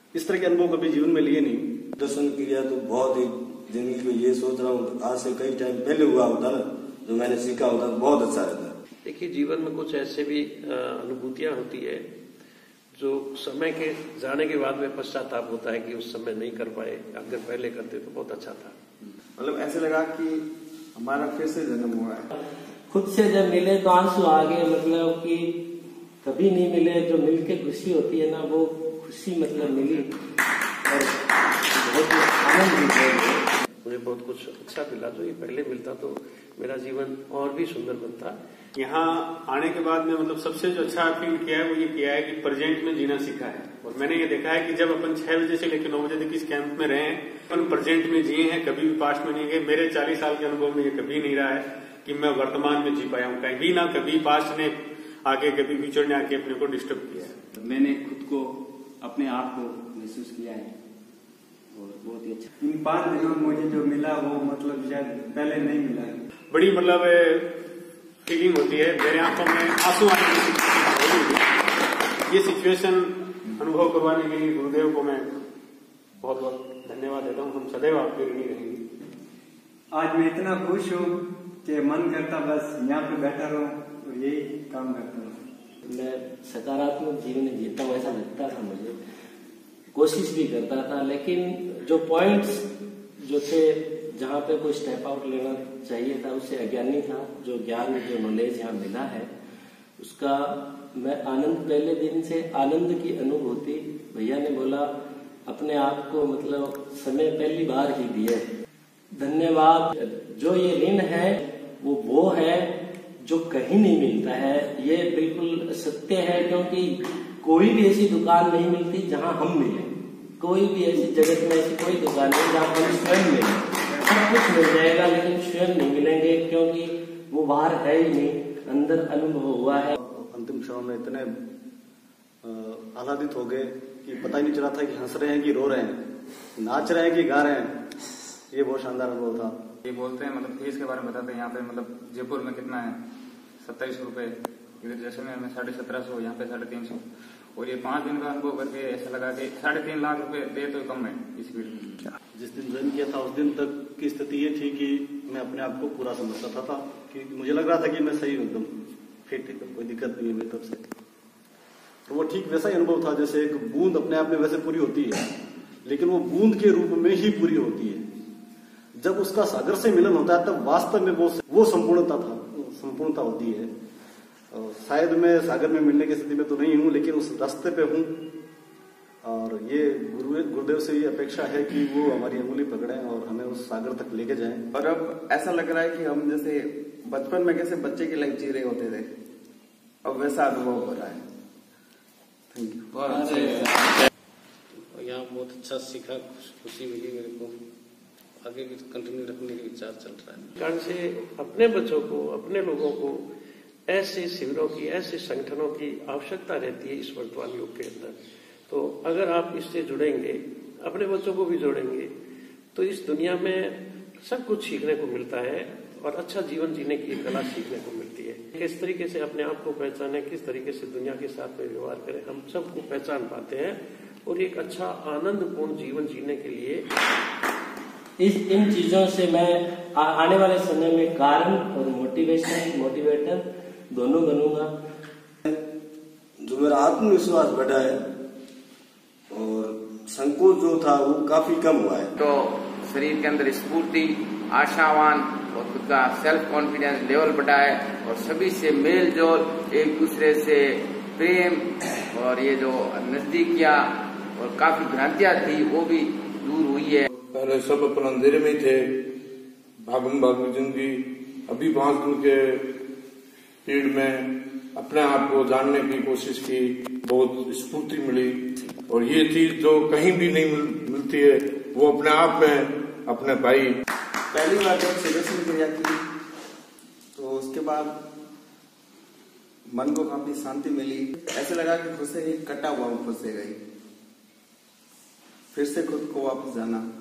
इस तरह के अनुभव कभी जीवन में लिए नहीं। दर्शन क्रिया तो बहुत ही जिंदगी में ये सोच रहा हूँ आज से कई टाइम पहले हुआ होता ना, जो मैंने सीखा होता तो बहुत अच्छा रहता। देखिए, जीवन में कुछ ऐसे भी अनुभूतियां होती है जो समय के जाने के बाद में पश्चाताप होता है कि उस समय नहीं कर पाए, अगर पहले करते तो बहुत अच्छा था। मतलब ऐसे लगा कि हमारा फिर से जन्म हुआ है। खुद से जब मिले तो आंसू आ गए, मतलब कि कभी नहीं मिले, जो मिलके खुशी होती है ना वो खुशी मतलब मिली और बहुत आनंद भी। मुझे बहुत कुछ अच्छा मिला, जो ये पहले मिलता तो मेरा जीवन और भी सुंदर बनता। यहाँ आने के बाद में मतलब सबसे जो अच्छा फील किया है वो ये किया है कि प्रेजेंट में जीना सीखा है। और मैंने ये देखा है कि जब अपन 6 बजे से लेकर 9 बजे तक इस कैंप में रहे हैं, अपन प्रेजेंट में जिए हैं, कभी भी पास्ट में नहीं गए। मेरे 40 साल के अनुभव में ये कभी नहीं रहा है कि मैं वर्तमान में जी पाया हूँ। कभी ना कभी पास्ट ने आगे कभी फ्यूचर ने आके अपने को डिस्टर्ब किया है। मैंने खुद को अपने आप को महसूस किया है और बहुत ही अच्छा। इन 5 दिनों में मुझे जो मिला वो मतलब शायद पहले नहीं मिला है। बड़ी मतलब फीलिंग होती है, मेरे आंखों में आंसू आने की। ये सिचुएशन अनुभव करवाने के लिए गुरुदेव को मैं बहुत बहुत धन्यवाद देता हूँ। हम सदैव आपके ऋणी रहेंगे। आज मैं इतना खुश हूँ कि मन करता बस यहाँ पे बैठा रहूं और यही काम करता हूँ। मैं सकारात्मक जीवन जीता हूँ ऐसा लगता था मुझे, कोशिश भी करता था, लेकिन जो पॉइंट्स जो थे जहाँ पे कोई स्टेप आउट लेना चाहिए था उससे अज्ञानी था। जो ज्ञान जो नॉलेज यहाँ मिला है उसका मैं आनंद, पहले दिन से आनंद की अनुभूति। भैया ने बोला अपने आप को मतलब समय पहली बार ही दिया। धन्यवाद। जो ये ऋण है वो है जो कहीं नहीं मिलता है, ये बिल्कुल सत्य है, क्योंकि कोई भी ऐसी दुकान नहीं मिलती जहाँ हम मिले। कोई भी ऐसी जगत में ऐसी कोई दुकान नहीं जहाँ हम स्वयं मिले। सब कुछ मिल जाएगा लेकिन स्वयं नहीं मिलेंगे, क्योंकि वो बाहर है ही नहीं, अंदर अनुभव हुआ है। अंतिम क्षण में इतने आह्लादित हो गए कि पता ही नहीं चला था कि हंस रहे हैं कि रो रहे हैं, नाच रहे हैं कि गा रहे हैं। ये बहुत शानदार अनुभव था। ये बोलते हैं मतलब फीस के बारे में बताते हैं। यहाँ पे मतलब जयपुर में कितना है 27 रुपए, इधर जैसलमेर में 1750, यहाँ पे 350। और ये 5 दिन का अनुभव करके ऐसा लगा कि 3.5 लाख रुपए दे तो कम है इस फील्ड में। जिस दिन ज्वाइन किया था उस दिन तक की स्थिति ये थी कि मैं अपने आप को पूरा समझता था कि मुझे लग रहा था कि मैं सही हूँ, एकदम फिट, एकदम कोई दिक्कत नहीं है मेरी तरफ से। तो वो ठीक वैसा ही अनुभव था जैसे एक बूंद अपने आप में वैसे पूरी होती है, लेकिन वो बूंद के रूप में ही पूरी होती है। जब उसका सागर से मिलन होता है तब वास्तव में वो संपूर्णता होती है। शायद मैं सागर में मिलने की स्थिति में तो नहीं हूँ, लेकिन उस रास्ते पे हूँ। और ये गुरुदेव से ये अपेक्षा है कि वो हमारी अंगुली पकड़ें और हमें उस सागर तक लेके जाएं। और अब ऐसा लग रहा है कि हम जैसे बचपन में कैसे बच्चे की लाइफ जी रहे होते थे, अब वैसा अनुभव हो रहा है। Thank you. यहाँ बहुत अच्छा सीखा, खुशी मिली मेरे को, आगे भी कंटिन्यू रखने के विचार चल रहा है। कारण से अपने बच्चों को, अपने लोगों को ऐसे शिविरों की, ऐसे संगठनों की आवश्यकता रहती है इस वर्तमान युग के अंदर। तो अगर आप इससे जुड़ेंगे, अपने बच्चों को भी जोड़ेंगे, तो इस दुनिया में सब कुछ सीखने को मिलता है और अच्छा जीवन जीने की कला सीखने को मिलती है। किस तरीके से अपने आप को पहचाने, किस तरीके से दुनिया के साथ में व्यवहार करें, हम सबको पहचान पाते हैं और एक अच्छा आनंदपूर्ण जीवन जीने के लिए इन चीजों से मैं आने वाले समय में कारण और मोटिवेटर दोनों बनूंगा। जो मेरा आत्मविश्वास बढ़ा है और संकोच जो था वो काफी कम हुआ है। तो शरीर के अंदर स्फूर्ति, आशावान और खुद का सेल्फ कॉन्फिडेंस लेवल बढ़ा है और सभी से मेल जोल, एक दूसरे से प्रेम और ये जो नजदीकियां और काफी भ्रांतियां थी वो भी दूर हुई है। पहले सब अपन अंधेरे में थे, भागम भाग की जिंदगी। अभी 5 दिन के पीरियड में अपने आप को जानने की कोशिश की, बहुत स्फूर्ति मिली। और ये चीज जो कहीं भी नहीं मिलती है वो अपने आप में अपने भाई। पहली बार जब सिलेक्शन क्रिया की तो उसके बाद मन को काफी शांति मिली। ऐसे लगा कि खुद से ही कटा हुआ खुद से गई, फिर से खुद को वापस जाना।